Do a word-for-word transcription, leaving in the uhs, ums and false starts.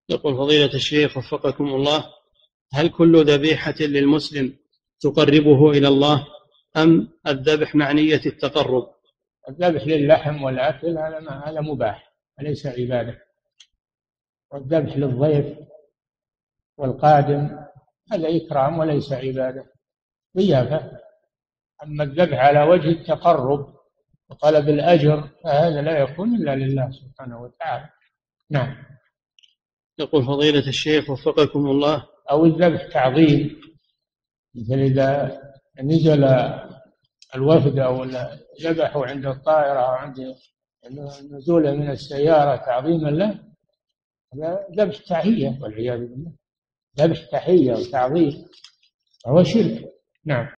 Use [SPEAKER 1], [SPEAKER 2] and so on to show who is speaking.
[SPEAKER 1] يقول فضيلة الشيخ وفقكم الله: هل كل ذبيحة للمسلم تقربه إلى الله، أم الذبح مع نية التقرب؟
[SPEAKER 2] الذبح للحم والأكل هذا ما- هذا مباح وليس عبادة، والذبح للضيف والقادم هذا إكرام وليس عبادة، ضيافة. أما الذبح على وجه التقرب وطلب الأجر فهذا لا يكون إلا لله سبحانه وتعالى. نعم.
[SPEAKER 1] يقول فضيلة الشيخ وفقكم الله:
[SPEAKER 2] أو الذبح تعظيم، مثل إذا نزل الوفد أو ذبحوا عند الطائرة أو عند نزوله من السيارة تعظيما له، هذا ذبح تحية والعياذ بالله، ذبح تحية وتعظيم، فهو شرك. نعم.